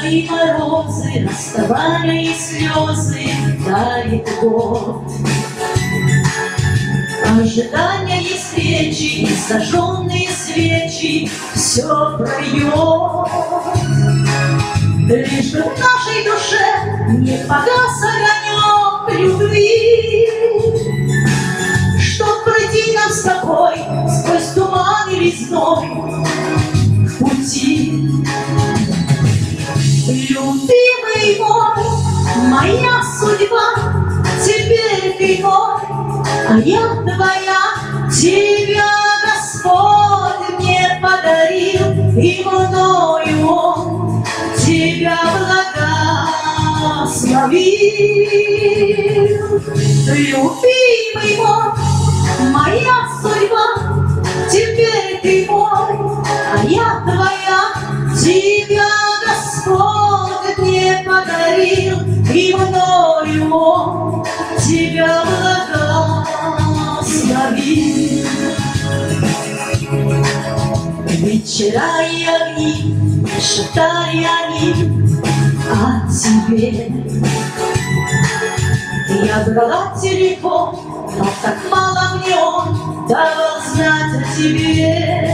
и морозы, расставания и слезы дарит год. Ожидания и свечи, и зажженные свечи все пройдет. Лишь бы в нашей душе не погас огонек любви, чтоб пройти нам с тобой сквозь туман и лесной в пути. Любимый мой, моя судьба, теперь ты мой, а я твоя. Тебя Господь мне подарил, и мною Он тебя благословил. Любимый мой, моя судьба, теперь ты мой, а я твоя. Тебя Господь мне подарил, и мною Он тебя благословил. Вечера и огни шептали они о тебе. Я брала телефон, но так мало мне он давал знать о тебе.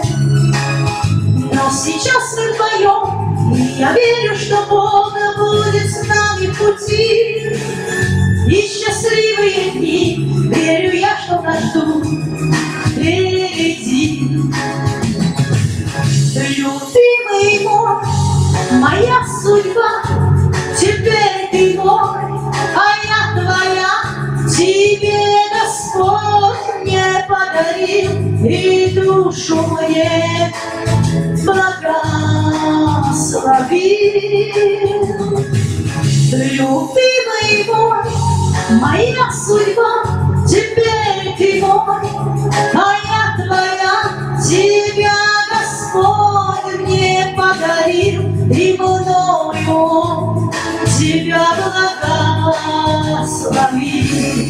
Но сейчас мы вдвоем, и я верю, что Бог будет с нами в пути. И счастливые дни, верю я, что нас ждут впереди. Любимый мой, моя судьба, теперь ты мой, а я твоя. Тебе Господь мне подарил, и душу мне благословил. Любимый мой, моя судьба, теперь ты мой, а я твоя. Тебя Господь мне подарил, и мною Он тебя благословил.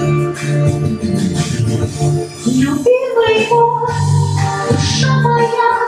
Любимый мой, душа моя,